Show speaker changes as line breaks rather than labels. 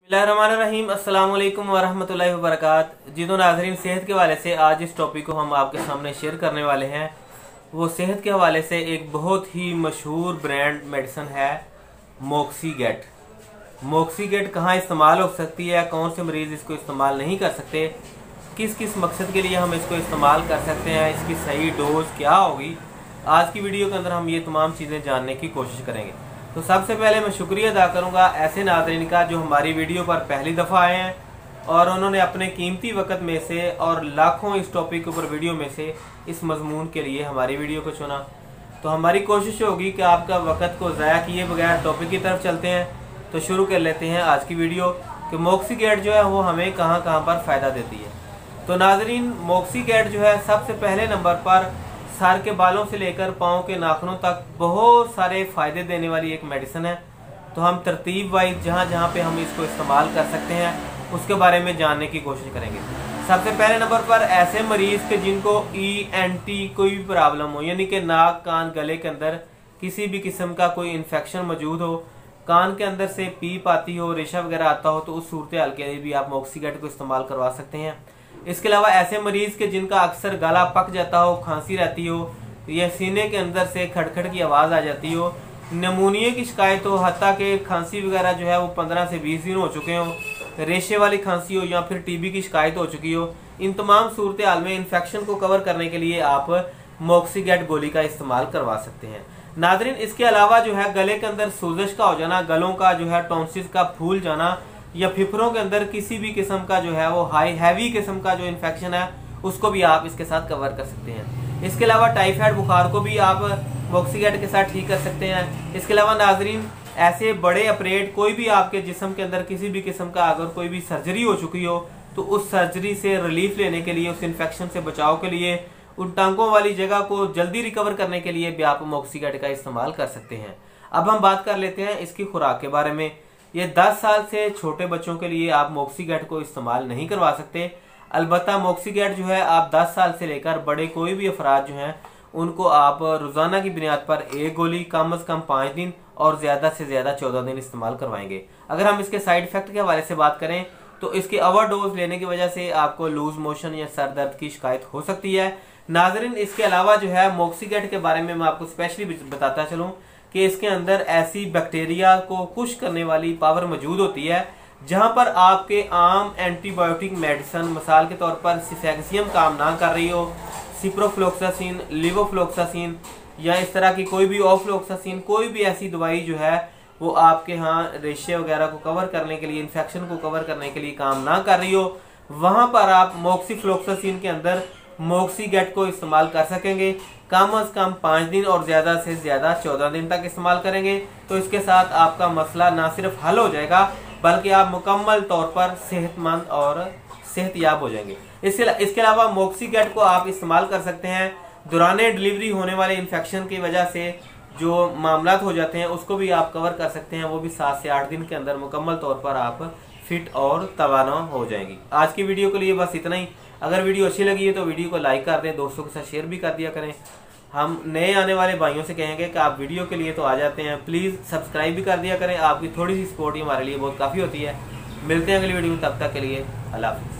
बिस्मिल्लाहिर्रहमानिर्रहीम, अस्सलाम वालेकुम वरहमतुल्लाहि वबरकात। जी तो नाज़रीन, सेहत के हवाले से आज इस टॉपिक को हम आपके सामने शेयर करने वाले हैं। वो सेहत के हवाले से एक बहुत ही मशहूर ब्रांड मेडिसिन है मोक्सीगेट। मोक्सीगेट कहाँ इस्तेमाल हो सकती है, कौन से मरीज़ इसको इस्तेमाल नहीं कर सकते, किस किस मकसद के लिए हम इसको इस्तेमाल कर सकते हैं, इसकी सही डोज क्या होगी, आज की वीडियो के अंदर हम ये तमाम चीज़ें जानने की कोशिश करेंगे। तो सबसे पहले मैं शुक्रिया अदा करूंगा ऐसे नाज़रीन का जो हमारी वीडियो पर पहली दफ़ा आए हैं और उन्होंने अपने कीमती वक्त में से और लाखों इस टॉपिक के ऊपर वीडियो में से इस मजमून के लिए हमारी वीडियो को चुना। तो हमारी कोशिश होगी कि आपका वक्त को ज़ाया किए बगैर टॉपिक की तरफ चलते हैं। तो शुरू कर लेते हैं आज की वीडियो कि मोक्सीगेट जो है वो हमें कहाँ कहाँ पर फ़ायदा देती है। तो नाज़रीन, मोक्सीगेट जो है सबसे पहले नंबर पर सर के बालों से लेकर पाँव के नाखूनों तक बहुत सारे फ़ायदे देने वाली एक मेडिसिन है। तो हम तरतीब वाइज जहाँ जहाँ पे हम इसको इस्तेमाल कर सकते हैं उसके बारे में जानने की कोशिश करेंगे। सबसे पहले नंबर पर ऐसे मरीज़ के जिनको ENT कोई भी प्रॉब्लम हो, यानी कि नाक कान गले के अंदर किसी भी किस्म का कोई इन्फेक्शन मौजूद हो, कान के अंदर से पीप आती हो, रेशा वगैरह आता हो, तो उस सूरत हाल के लिए भी आप मोक्सीगेट को इस्तेमाल करवा सकते हैं। इसके अलावा ऐसे मरीज़ के जिनका अक्सर गला पक जाता हो, खांसी रहती हो, या सीने के अंदर से खड़खड़ की आवाज़ आ जाती हो, नमूनिया की शिकायत हो, हत्ता के खांसी वगैरह जो है वो 15 से 20 दिन हो चुके हो, रेशे वाली खांसी हो या फिर TB की शिकायत हो चुकी हो, इन तमाम सूरत हाल में इन्फेक्शन को कवर करने के लिए आप मोक्सीगेट गोली का इस्तेमाल करवा सकते हैं। नाज़रीन, इसके अलावा जो है गले के अंदर सोजिश का हो जाना, गलों का जो है टॉन्सिस का फूल जाना, या फेफड़ों के अंदर किसी भी किस्म का जो है वो हैवी किस्म का जो इन्फेक्शन है उसको भी आप इसके साथ कवर कर सकते हैं। इसके अलावा टाइफाइड बुखार को भी आप मोक्सीगेट के साथ ठीक कर सकते हैं। इसके अलावा नाजरीन, ऐसे बड़े ऑपरेट कोई भी आपके जिस्म के अंदर किसी भी किस्म का अगर कोई भी सर्जरी हो चुकी हो तो उस सर्जरी से रिलीफ लेने के लिए, उस इन्फेक्शन से बचाव के लिए, उन टांगों वाली जगह को जल्दी रिकवर करने के लिए भी आप मोक्सीगेट का इस्तेमाल कर सकते हैं। अब हम बात कर लेते हैं इसकी खुराक के बारे में। ये 10 साल से छोटे बच्चों के लिए आप मोक्सीगेट को इस्तेमाल नहीं करवा सकते। अलबत्ता मोक्सीगेट जो है आप 10 साल से लेकर बड़े कोई भी अफराद जो हैं उनको आप रोज़ाना की बुनियाद पर एक गोली कम से कम 5 दिन और ज़्यादा से ज़्यादा 14 दिन इस्तेमाल करवाएंगे। अगर हम इसके साइड इफेक्ट के हवाले से बात करें तो इसके ओवरडोज लेने की वजह से आपको लूज मोशन या सर दर्द की शिकायत हो सकती है। नाजरीन, इसके अलावा जो है मोक्सीगेट के बारे में मैं आपको स्पेशली बताता चलूँ कि इसके अंदर ऐसी बैक्टीरिया को खुश करने वाली पावर मौजूद होती है जहां पर आपके आम एंटीबायोटिक मेडिसिन, मिसाल के तौर पर सिफेक्सियम काम ना कर रही हो, सिप्रोफ्लोक्सासिन, लिवोफ्लोक्सासिन या इस तरह की कोई भी ऑफ्लोक्सासिन, कोई भी ऐसी दवाई जो है वो आपके यहाँ रेशे वगैरह को कवर करने के लिए, इन्फेक्शन को कवर करने के लिए काम ना कर रही हो, वहां पर आप मोक्सीफ्लोक्सासिन के अंदर मोक्सीगेट को इस्तेमाल कर सकेंगे। कम से कम 5 दिन और ज़्यादा से ज़्यादा 14 दिन तक इस्तेमाल करेंगे तो इसके साथ आपका मसला ना सिर्फ हल हो जाएगा बल्कि आप मुकम्मल तौर पर सेहतमंद और सेहतयाब हो जाएंगे। इसके अलावा मोक्सीगेट को आप इस्तेमाल कर सकते हैं दौराने डिलीवरी होने वाले इन्फेक्शन की वजह से जो मामला हो जाते हैं उसको भी आप कवर कर सकते हैं। वो भी 7 से 8 दिन के अंदर मुकम्मल तौर पर आप फिट और तवाना हो जाएंगी। आज की वीडियो के लिए बस इतना ही। अगर वीडियो अच्छी लगी है तो वीडियो को लाइक कर दें, दोस्तों के साथ शेयर भी कर दिया करें। हम नए आने वाले भाइयों से कहेंगे कि आप वीडियो के लिए तो आ जाते हैं, प्लीज़ सब्सक्राइब भी कर दिया करें। आपकी थोड़ी सी सपोर्ट ही हमारे लिए बहुत काफ़ी होती है। मिलते हैं अगली वीडियो में, तब तक के लिए अल्लाह हाफ़िज़।